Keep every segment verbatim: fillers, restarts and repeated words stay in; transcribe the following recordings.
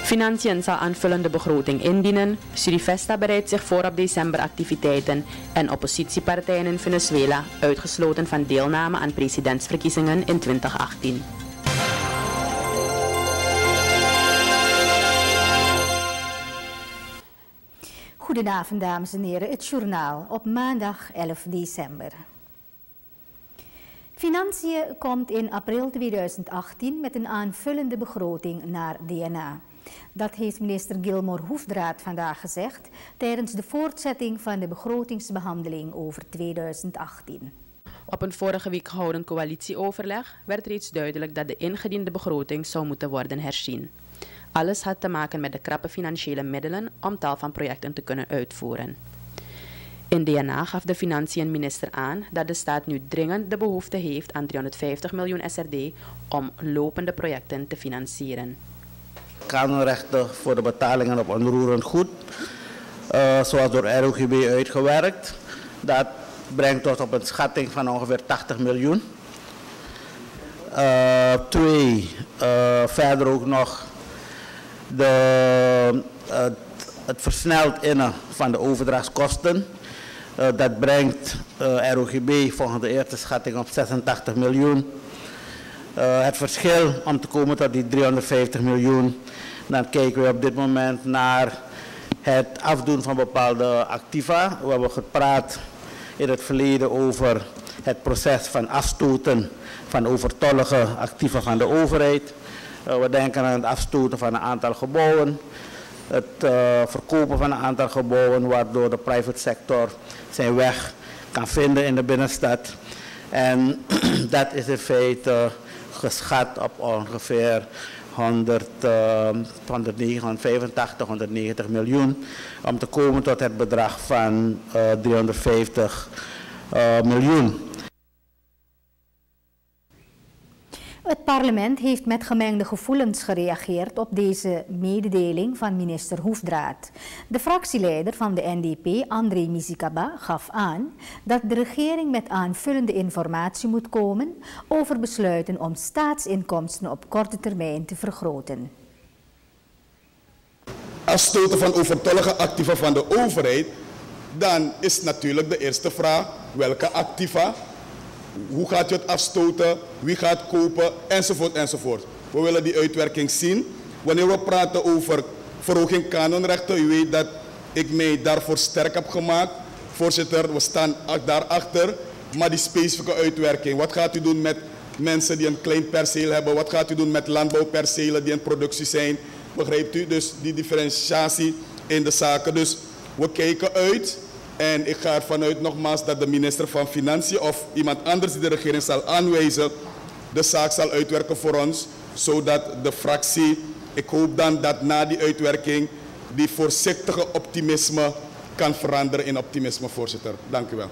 Financiën zal aanvullende begroting indienen. Surivesta bereidt zich voor op decemberactiviteiten en oppositiepartijen in Venezuela uitgesloten van deelname aan presidentsverkiezingen in twintig achttien. Goedenavond dames en heren, het journaal op maandag elf december. Financiën komt in april tweeduizend achttien met een aanvullende begroting naar D N A. Dat heeft minister Gilmore Hoefdraad vandaag gezegd tijdens de voortzetting van de begrotingsbehandeling over tweeduizend achttien. Op een vorige week gehouden coalitieoverleg werd reeds duidelijk dat de ingediende begroting zou moeten worden herzien. Alles had te maken met de krappe financiële middelen om tal van projecten te kunnen uitvoeren. In D N A gaf de Financiën-minister aan dat de staat nu dringend de behoefte heeft aan driehonderdvijftig miljoen S R D om lopende projecten te financieren. Kanonrechten voor de betalingen op onroerend goed, uh, zoals door R O G B uitgewerkt. Dat brengt ons op een schatting van ongeveer tachtig miljoen. Uh, twee, uh, verder ook nog de, uh, het versneld innen van de overdrachtskosten. Uh, dat brengt uh, R O G B volgens de eerste schatting op zesentachtig miljoen. Uh, het verschil om te komen tot die driehonderdvijftig miljoen, dan kijken we op dit moment naar het afdoen van bepaalde activa. We hebben gepraat in het verleden over het proces van afstoten van overtollige activa van de overheid. Uh, we denken aan het afstoten van een aantal gebouwen, het uh, verkopen van een aantal gebouwen, waardoor de private sector zijn weg kan vinden in de binnenstad. En dat is in feite geschat op ongeveer honderd, uh, honderdvijfentachtig, honderdnegentig miljoen, om te komen tot het bedrag van uh, driehonderdvijftig uh, miljoen. Het parlement heeft met gemengde gevoelens gereageerd op deze mededeling van minister Hoefdraad. De fractieleider van de N D P, André Mizikaba, gaf aan dat de regering met aanvullende informatie moet komen over besluiten om staatsinkomsten op korte termijn te vergroten. Afstoten van overtollige activa van de overheid, dan is natuurlijk de eerste vraag: welke activa? Hoe gaat je het afstoten? Wie gaat kopen? Enzovoort, enzovoort. We willen die uitwerking zien. Wanneer we praten over verhoging kanonrechten, u weet dat ik mij daarvoor sterk heb gemaakt. Voorzitter, we staan daarachter. Maar die specifieke uitwerking, wat gaat u doen met mensen die een klein perceel hebben? Wat gaat u doen met landbouwpercelen die in productie zijn? Begrijpt u? Dus die differentiatie in de zaken. Dus we kijken uit. En ik ga ervan uit nogmaals dat de minister van Financiën of iemand anders die de regering zal aanwijzen, de zaak zal uitwerken voor ons, zodat de fractie, ik hoop dan dat na die uitwerking, die voorzichtige optimisme kan veranderen in optimisme, voorzitter. Dank u wel.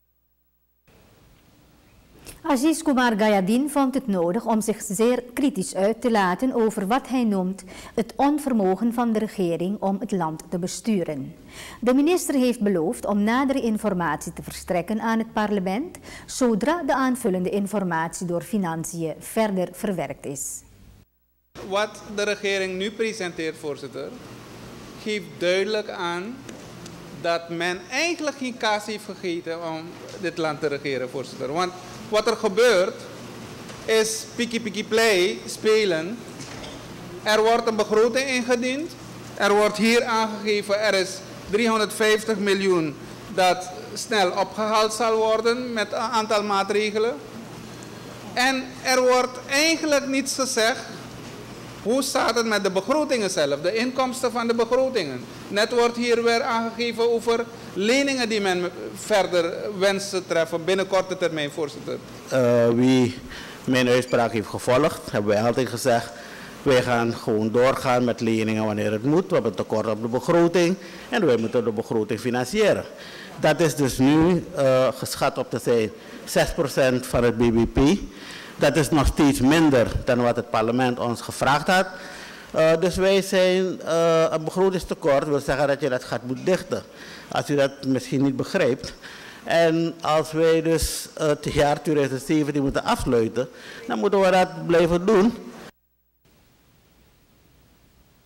Aziz Kumar Gayadin vond het nodig om zich zeer kritisch uit te laten over wat hij noemt het onvermogen van de regering om het land te besturen. De minister heeft beloofd om nadere informatie te verstrekken aan het parlement, zodra de aanvullende informatie door Financiën verder verwerkt is. Wat de regering nu presenteert, voorzitter, geeft duidelijk aan dat men eigenlijk geen kaas heeft gegeten om dit land te regeren, voorzitter. Want wat er gebeurt is piki piki play spelen. Er wordt een begroting ingediend. Er wordt hier aangegeven, er is driehonderdvijftig miljoen dat snel opgehaald zal worden met een aantal maatregelen. En er wordt eigenlijk niets gezegd. Hoe staat het met de begrotingen zelf, de inkomsten van de begrotingen? Net wordt hier weer aangegeven over leningen die men verder wenst te treffen binnen korte termijn, voorzitter. Uh, wie mijn uitspraak heeft gevolgd, hebben wij altijd gezegd, wij gaan gewoon doorgaan met leningen wanneer het moet. We hebben tekort op de begroting en wij moeten de begroting financieren. Dat is dus nu uh, geschat op te zijn zes procent van het B B P. Dat is nog steeds minder dan wat het parlement ons gevraagd had. Uh, dus wij zijn uh, een begrotingstekort, wil zeggen dat je dat gat moet dichten. Als u dat misschien niet begrijpt. En als wij dus uh, het jaar tweeduizend zeventien moeten afsluiten, dan moeten we dat blijven doen.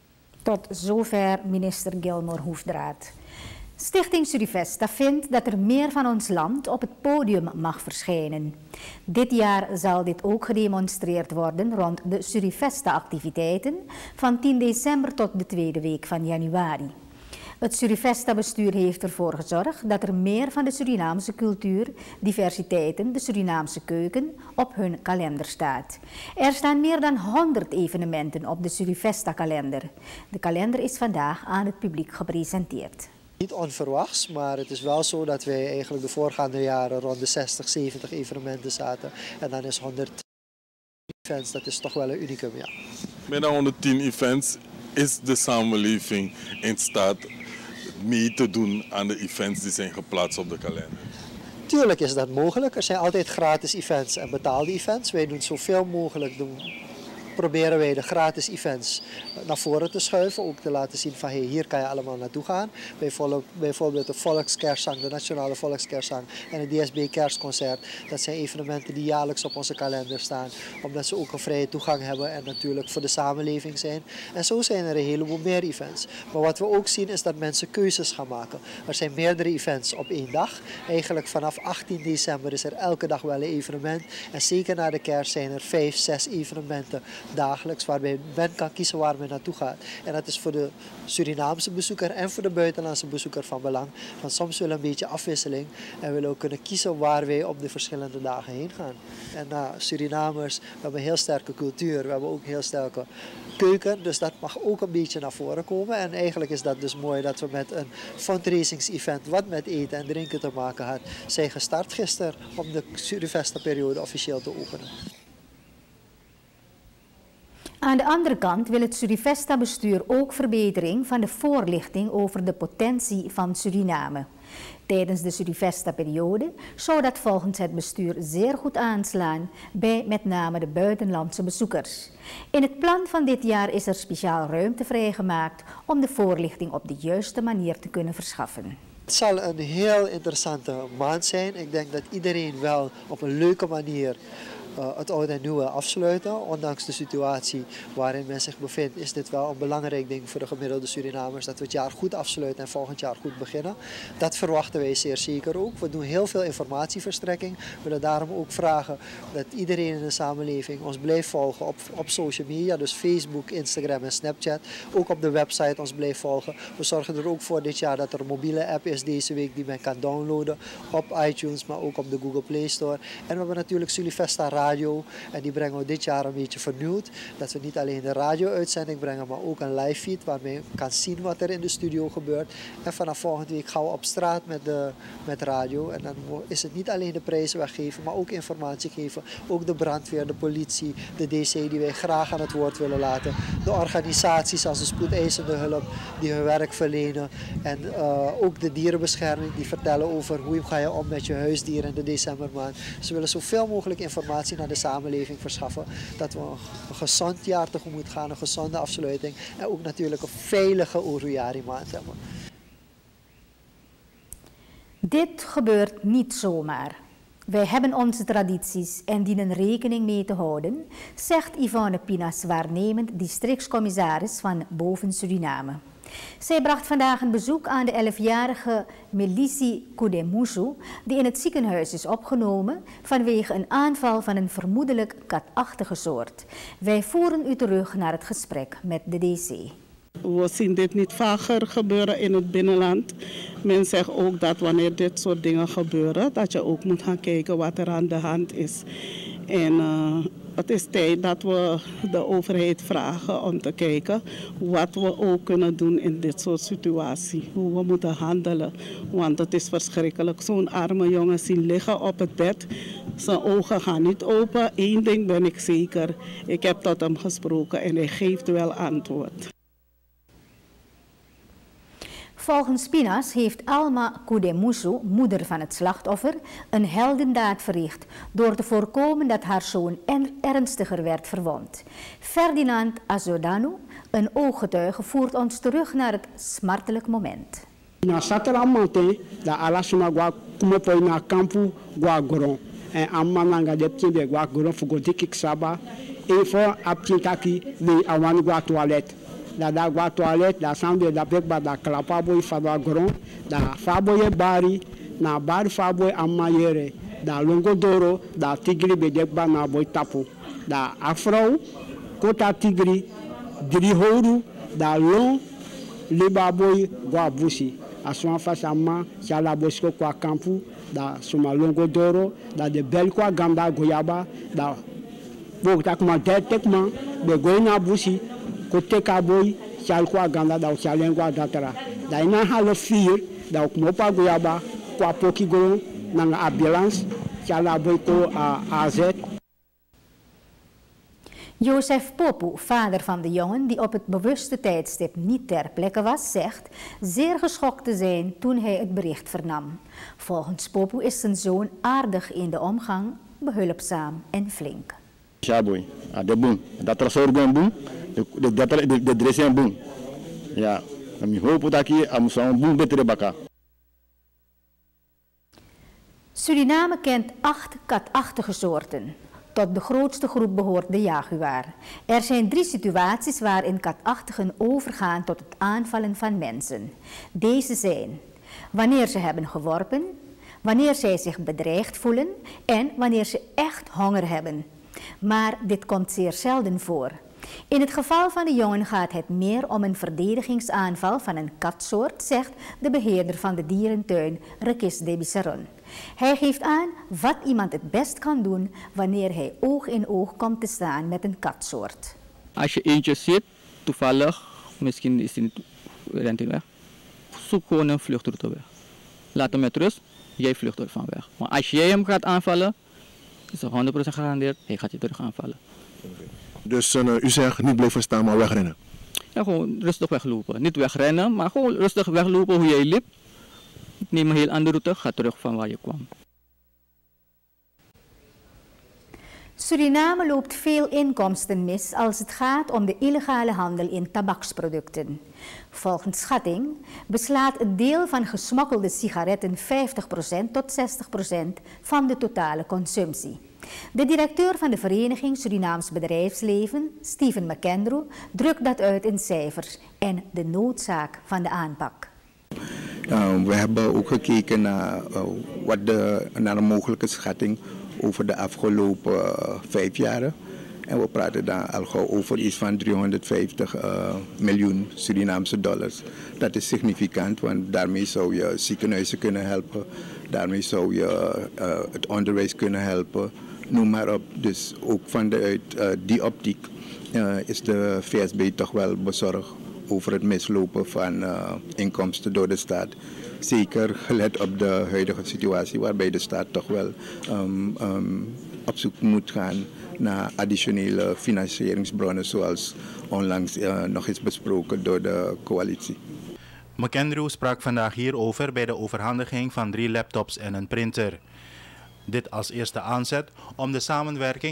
Tot zover minister Gilmore Hoefdraad. Stichting Surivesta vindt dat er meer van ons land op het podium mag verschijnen. Dit jaar zal dit ook gedemonstreerd worden rond de Surivesta-activiteiten van tien december tot de tweede week van januari. Het Surivesta-bestuur heeft ervoor gezorgd dat er meer van de Surinaamse cultuur, diversiteiten, de Surinaamse keuken op hun kalender staat. Er staan meer dan honderd evenementen op de Surivesta-kalender. De kalender is vandaag aan het publiek gepresenteerd. Niet onverwachts, maar het is wel zo dat wij eigenlijk de voorgaande jaren rond de zestig, zeventig evenementen zaten. En dan is honderd events, dat is toch wel een unicum, ja. Meer dan honderdtien events is de samenleving in staat mee te doen aan de events die zijn geplaatst op de kalender. Tuurlijk is dat mogelijk. Er zijn altijd gratis events en betaalde events. Wij doen zoveel mogelijk doen. Proberen wij de gratis events naar voren te schuiven. Ook te laten zien van hey, hier kan je allemaal naartoe gaan. Bijvoorbeeld de Volkskerstzang, de Nationale Volkskerstzang en het D S B Kerstconcert. Dat zijn evenementen die jaarlijks op onze kalender staan. Omdat ze ook een vrije toegang hebben en natuurlijk voor de samenleving zijn. En zo zijn er een heleboel meer events. Maar wat we ook zien is dat mensen keuzes gaan maken. Er zijn meerdere events op één dag. Eigenlijk vanaf achttien december is er elke dag wel een evenement. En zeker na de kerst zijn er vijf, zes evenementen dagelijks, waarbij men kan kiezen waar men naartoe gaat. En dat is voor de Surinaamse bezoeker en voor de buitenlandse bezoeker van belang. Want soms willen we een beetje afwisseling en willen ook kunnen kiezen waar wij op de verschillende dagen heen gaan. En uh, Surinamers, we hebben een heel sterke cultuur, we hebben ook een heel sterke keuken, dus dat mag ook een beetje naar voren komen. En eigenlijk is dat dus mooi dat we met een fundraisings-event wat met eten en drinken te maken had, zijn gestart gisteren om de Surivesta-periode officieel te openen. Aan de andere kant wil het Surivesta-bestuur ook verbetering van de voorlichting over de potentie van Suriname. Tijdens de Surivesta-periode zou dat volgens het bestuur zeer goed aanslaan bij met name de buitenlandse bezoekers. In het plan van dit jaar is er speciaal ruimte vrijgemaakt om de voorlichting op de juiste manier te kunnen verschaffen. Het zal een heel interessante maand zijn. Ik denk dat iedereen wel op een leuke manier Uh, het oude en nieuwe afsluiten. Ondanks de situatie waarin men zich bevindt, is dit wel een belangrijk ding voor de gemiddelde Surinamers. Dat we het jaar goed afsluiten en volgend jaar goed beginnen. Dat verwachten wij zeer zeker ook. We doen heel veel informatieverstrekking. We willen daarom ook vragen dat iedereen in de samenleving ons blijft volgen op, op social media. Dus Facebook, Instagram en Snapchat. Ook op de website ons blijft volgen. We zorgen er ook voor dit jaar dat er een mobiele app is deze week die men kan downloaden op iTunes, maar ook op de Google Play Store. En we hebben natuurlijk Surivesta Radio en die brengen we dit jaar een beetje vernieuwd. Dat we niet alleen de radio-uitzending brengen, maar ook een live feed waarmee je kan zien wat er in de studio gebeurt. En vanaf volgende week gaan we op straat met, de, met radio. En dan is het niet alleen de prijzen weggeven, maar ook informatie geven. Ook de brandweer, de politie, de D C die wij graag aan het woord willen laten. De organisaties als de spoedeisende hulp die hun werk verlenen. En uh, ook de dierenbescherming die vertellen over hoe ga je om met je huisdieren in de decembermaand. Dus we willen zoveel mogelijk informatie naar de samenleving verschaffen. Dat we een gezond jaar tegemoet gaan, een gezonde afsluiting en ook natuurlijk een veilige Oruiari maand hebben. Dit gebeurt niet zomaar. Wij hebben onze tradities en dienen rekening mee te houden, zegt Yvonne Pinas, waarnemend districtscommissaris van Boven Suriname. Zij bracht vandaag een bezoek aan de elfjarige Melisi Kudemusu, die in het ziekenhuis is opgenomen vanwege een aanval van een vermoedelijk katachtige soort. Wij voeren u terug naar het gesprek met de D C. We zien dit niet vaker gebeuren in het binnenland. Men zegt ook dat wanneer dit soort dingen gebeuren, dat je ook moet gaan kijken wat er aan de hand is. En uh, het is tijd dat we de overheid vragen om te kijken wat we ook kunnen doen in dit soort situatie. Hoe we moeten handelen, want het is verschrikkelijk. Zo'n arme jongen zien liggen op het bed. Zijn ogen gaan niet open. Eén ding ben ik zeker. Ik heb tot hem gesproken en hij geeft wel antwoord. Volgens Pinas heeft Alma Kudemusu, moeder van het slachtoffer, een heldendaad verricht door te voorkomen dat haar zoon ernstiger werd verwond. Ferdinand Azodanu, een ooggetuige, voert ons terug naar het smartelijk moment. Na satara matin da alasuma gwa kuma poi na kampu gwa goron en amana nga depti de gwa goron fugo dikik saba e fo apti taki le awan gwa toilet da da gua toilet da samde da pekba da klapa boy fadwa gron da faboye bari na bari faboy amayere da longo doro da tigri be dekba na boy tapu da afro kota tigri diri houru da long liba boy gua busi aswan fasama chala bosco kwa kampu da suma longo doro da de bel kwa gamba goyaba da bokta kuma detekma be goina busi kote kaboy chal kwa gamba da chalengwa datara da ina halo fier da kuma pa goyaba kwa poki go na ambulance chala boy ko a azet. Jozef Popu, vader van de jongen die op het bewuste tijdstip niet ter plekke was, zegt zeer geschokt te zijn toen hij het bericht vernam. Volgens Popu is zijn zoon aardig in de omgang, behulpzaam en flink. Ja, boy, de boom, dat er zo gaan boom, de de de dressing boom. Ja, ik hoop dat ik am zo'n boom beter baka. Suriname kent acht katachtige soorten. Tot de grootste groep behoort de jaguar. Er zijn drie situaties waarin katachtigen overgaan tot het aanvallen van mensen. Deze zijn wanneer ze hebben geworpen, wanneer zij zich bedreigd voelen en wanneer ze echt honger hebben. Maar dit komt zeer zelden voor. In het geval van de jongen gaat het meer om een verdedigingsaanval van een katsoort, zegt de beheerder van de dierentuin Rekis de Bissaron. Hij geeft aan wat iemand het best kan doen wanneer hij oog in oog komt te staan met een katsoort. Als je eentje ziet, toevallig, misschien is hij niet, rent hij weg, zoek gewoon een vluchtroute weg. Laat hem met rust, jij vlucht er van weg. Maar als jij hem gaat aanvallen, is er honderd procent gegarandeerd, hij gaat je terug aanvallen. Dus uh, u zegt niet blijven staan, maar wegrennen? Ja, gewoon rustig weglopen. Niet wegrennen, maar gewoon rustig weglopen hoe jij liep. Neem een heel andere route, ga terug van waar je kwam. Suriname loopt veel inkomsten mis als het gaat om de illegale handel in tabaksproducten. Volgens schatting beslaat het deel van gesmokkelde sigaretten vijftig procent tot zestig procent van de totale consumptie. De directeur van de Vereniging Surinaams Bedrijfsleven, Steven McAndrew, drukt dat uit in cijfers en de noodzaak van de aanpak. Uh, we hebben ook gekeken naar, uh, wat de, naar een mogelijke schatting over de afgelopen uh, vijf jaren. En we praten dan al gauw over iets van driehonderdvijftig uh, miljoen Surinaamse dollars. Dat is significant, want daarmee zou je ziekenhuizen kunnen helpen. Daarmee zou je uh, het onderwijs kunnen helpen. Noem maar op. Dus ook vanuit uh, die optiek uh, is de V S B toch wel bezorgd over het mislopen van uh, inkomsten door de staat. Zeker gelet op de huidige situatie waarbij de staat toch wel um, um, op zoek moet gaan naar additionele financieringsbronnen zoals onlangs uh, nog eens besproken door de coalitie. McAndrew sprak vandaag hierover bij de overhandiging van drie laptops en een printer. Dit als eerste aanzet om de samenwerking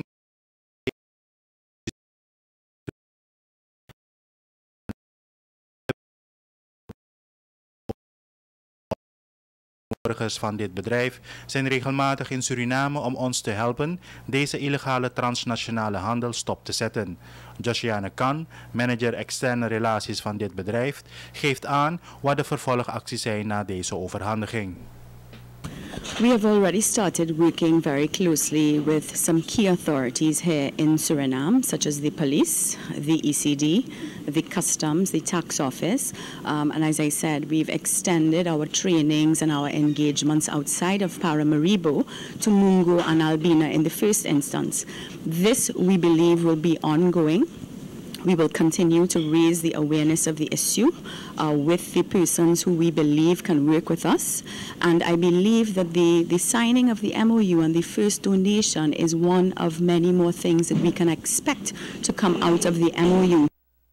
van dit bedrijf zijn regelmatig in Suriname om ons te helpen deze illegale transnationale handel stop te zetten. Josiane Kan, manager externe relaties van dit bedrijf, geeft aan wat de vervolgacties zijn na deze overhandiging. We have already started working very closely with some key authorities here in Suriname, such as the police, the E C D, the customs, the tax office. Um, and as I said, we've extended our trainings and our engagements outside of Paramaribo to Mungo and Albina in the first instance. This, we believe, will be ongoing. We will continue to raise the awareness of the issue uh, with the persons who we believe can work with us. And I believe that the, the signing of the M O U and the first donation is one of many more things that we can expect to come out of the M O U.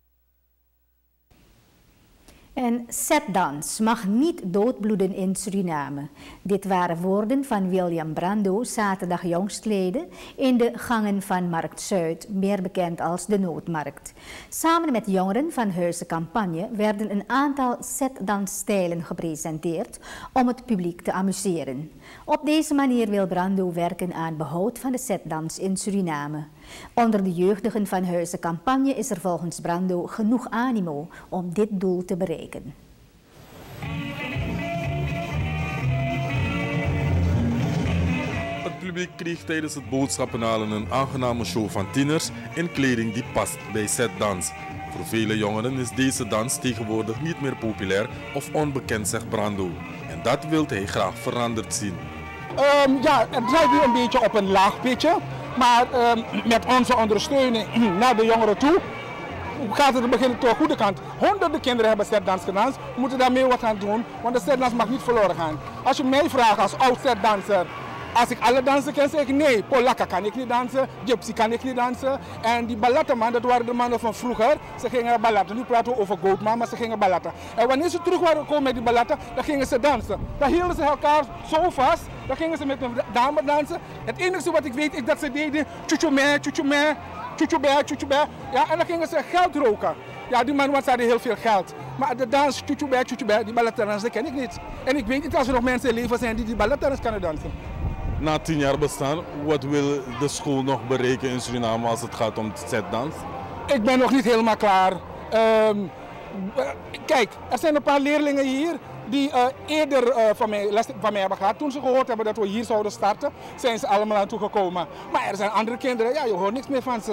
En setdans mag niet doodbloeden in Suriname. Dit waren woorden van William Brando zaterdag jongstleden in de gangen van Markt Zuid, meer bekend als de Noodmarkt. Samen met jongeren van Huizen Campagne werden een aantal setdansstijlen gepresenteerd om het publiek te amuseren. Op deze manier wil Brando werken aan behoud van de setdans in Suriname. Onder de jeugdigen van Huizen Campagne is er volgens Brando genoeg animo om dit doel te bereiken. Het publiek kreeg tijdens het boodschappenhalen een aangename show van tieners in kleding die past bij setdans. Voor vele jongeren is deze dans tegenwoordig niet meer populair of onbekend, zegt Brando. En dat wil hij graag veranderd zien. Um, ja, het draait nu een beetje op een laag pitje, maar um, met onze ondersteuning naar de jongeren toe gaat het beginnen tot de goede kant. Honderden kinderen hebben setdans gedanst. We moeten daarmee wat gaan doen, want de setdans mag niet verloren gaan. Als je mij vraagt als oud setdanser, als ik alle dansen ken, zeg ik nee, Polaka kan ik niet dansen, Gypsy kan ik niet dansen. En die ballettenman, dat waren de mannen van vroeger, ze gingen balletten. Nu praten we over Goatman, maar ze gingen balletten. En wanneer ze terug waren gekomen met die balletten, dan gingen ze dansen. Dan hielden ze elkaar zo vast, dan gingen ze met een dame dansen. Het enige wat ik weet is dat ze deden tjoetjoemé, tjoetjoemé, tjoetjoemé, tjoetjoemé. Ja, en dan gingen ze geld roken. Ja, die mannen hadden heel veel geld. Maar de dans, tjoetjoemé, tjoetjoemé, die ballettenners, dat ken ik niet. En ik weet niet als er nog mensen in leven zijn die die ballettenners kunnen dansen. Na tien jaar bestaan, wat wil de school nog bereiken in Suriname als het gaat om setdans? Ik ben nog niet helemaal klaar. Um, kijk, er zijn een paar leerlingen hier die uh, eerder uh, van, mij, les van mij hebben gehad. Toen ze gehoord hebben dat we hier zouden starten, zijn ze allemaal aan toegekomen. Maar er zijn andere kinderen, ja, je hoort niks meer van ze.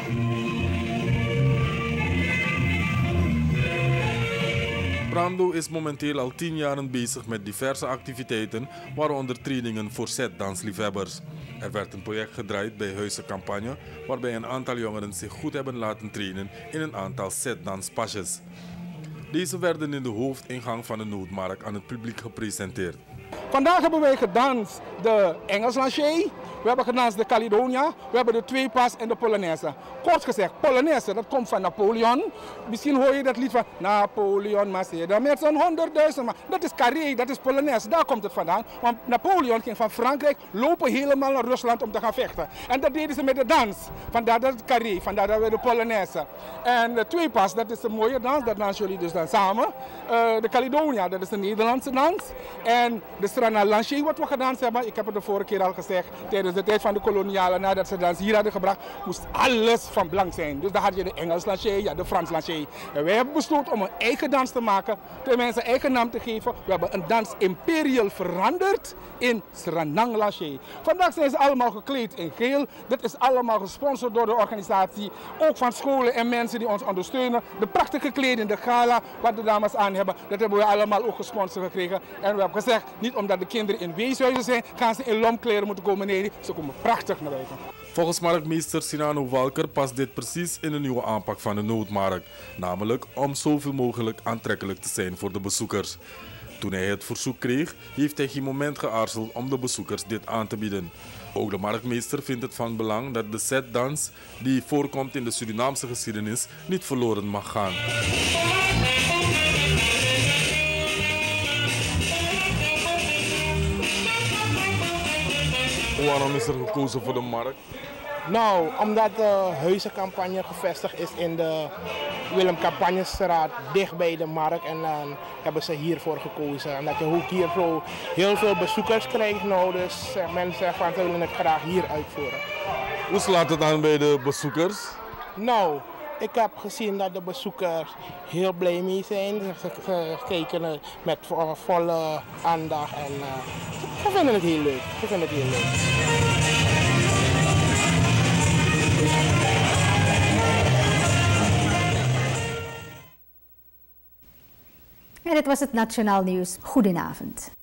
Brando is momenteel al tien jaar bezig met diverse activiteiten, waaronder trainingen voor setdansliefhebbers. Er werd een project gedraaid bij Huizen Campagne, waarbij een aantal jongeren zich goed hebben laten trainen in een aantal setdanspasjes. Deze werden in de hoofdingang van de Noordmarkt aan het publiek gepresenteerd. Vandaag hebben wij gedanst de Engels lancé, we hebben gedanst de Caledonia, we hebben de tweepas en de Polonaise. Kort gezegd, Polonaise, dat komt van Napoleon. Misschien hoor je dat lied van Napoleon Maceda met zo'n honderdduizend. Dat is Carré, dat is Polonaise, daar komt het vandaan. Want Napoleon ging van Frankrijk lopen helemaal naar Rusland om te gaan vechten. En dat deden ze met de dans. Vandaar dat het Carré, vandaar dat we de Polonaise. En de tweepas, dat is een mooie dans, dat dansen jullie dus dan samen. Uh, de Caledonia, dat is een Nederlandse dans. En de Strana Lancé, wat we gedanst hebben, ik heb het de vorige keer al gezegd, tijdens de tijd van de kolonialen, nadat ze dans hier hadden gebracht, moest alles van belang zijn. Dus dan had je de Engels lancé, ja, de Frans lancé. En wij hebben besloten om een eigen dans te maken, tenminste een eigen naam te geven. We hebben een dans Imperial veranderd in Sranang lancé. Vandaag zijn ze allemaal gekleed in geel. Dit is allemaal gesponsord door de organisatie, ook van scholen en mensen die ons ondersteunen. De prachtige kleding, de gala, wat de dames aan hebben, dat hebben we allemaal ook gesponsord gekregen. En we hebben gezegd, niet omdat de kinderen in weeshuizen zijn, gaan ze in lomkleren moeten komen. Nee, ze komen prachtig naar buiten. Volgens marktmeester Sinano Walker past dit precies in de nieuwe aanpak van de Noordmarkt. Namelijk om zoveel mogelijk aantrekkelijk te zijn voor de bezoekers. Toen hij het verzoek kreeg, heeft hij geen moment geaarzeld om de bezoekers dit aan te bieden. Ook de marktmeester vindt het van belang dat de setdans die voorkomt in de Surinaamse geschiedenis niet verloren mag gaan. Waarom is er gekozen voor de markt? Nou, omdat de Huizencampagne gevestigd is in de Willem Campagnestraat, dicht bij de markt. En dan hebben ze hiervoor gekozen. En dat je ook hier zo heel veel bezoekers krijgt. Nou, dus mensen zeggen van, ze willen het graag hier uitvoeren. Hoe slaat het aan bij de bezoekers? Nou, ik heb gezien dat de bezoekers heel blij mee zijn. Ze, ze kijken met volle aandacht en uh, ze vinden het heel leuk. Ze vinden het heel leuk. En dit was het Nationaal Nieuws. Goedenavond.